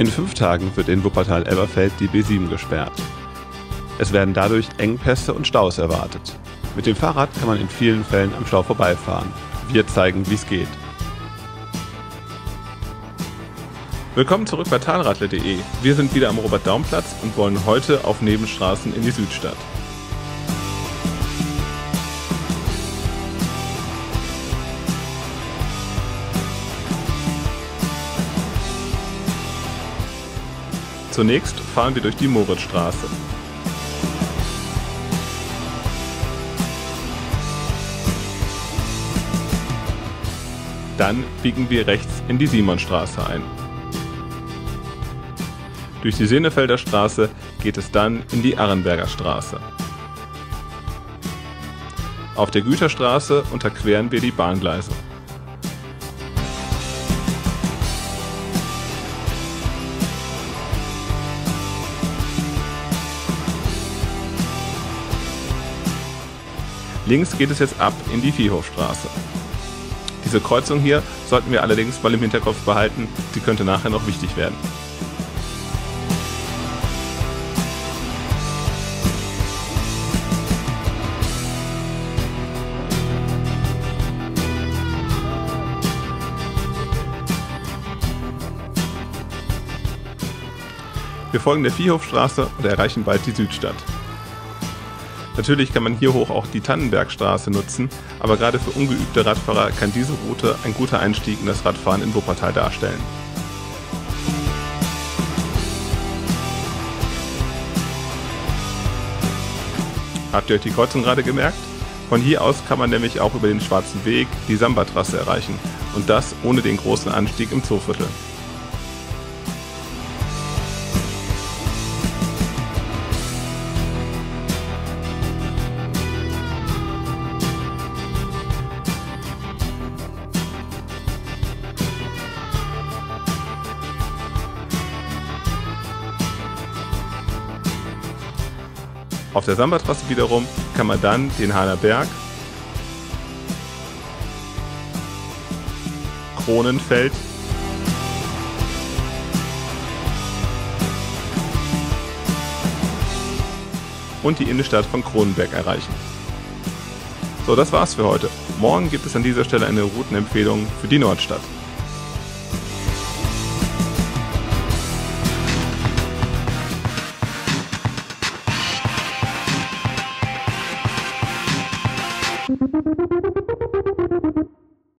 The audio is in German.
In 5 Tagen wird in Wuppertal-Elberfeld die B7 gesperrt. Es werden dadurch Engpässe und Staus erwartet. Mit dem Fahrrad kann man in vielen Fällen am Stau vorbeifahren. Wir zeigen, wie es geht. Willkommen zurück bei talradler.de. Wir sind wieder am Robert-Daum-Platz und wollen heute auf Nebenstraßen in die Südstadt. Zunächst fahren wir durch die Moritzstraße. Dann biegen wir rechts in die Simonstraße ein. Durch die Senefelder Straße geht es dann in die Arrenberger Straße. Auf der Güterstraße unterqueren wir die Bahngleise. Links geht es jetzt ab in die Viehhofstraße. Diese Kreuzung hier sollten wir allerdings mal im Hinterkopf behalten, sie könnte nachher noch wichtig werden. Wir folgen der Viehhofstraße und erreichen bald die Südstadt. Natürlich kann man hier hoch auch die Tannenbergstraße nutzen, aber gerade für ungeübte Radfahrer kann diese Route ein guter Einstieg in das Radfahren in Wuppertal darstellen. Habt ihr euch die Kreuzung gerade gemerkt? Von hier aus kann man nämlich auch über den Schwarzen Weg die Samba-Trasse erreichen und das ohne den großen Anstieg im Zooviertel. Auf der Samba-Trasse wiederum kann man dann den Hahner Berg, Kronenfeld und die Innenstadt von Kronenberg erreichen. So, das war's für heute. Morgen gibt es an dieser Stelle eine Routenempfehlung für die Nordstadt.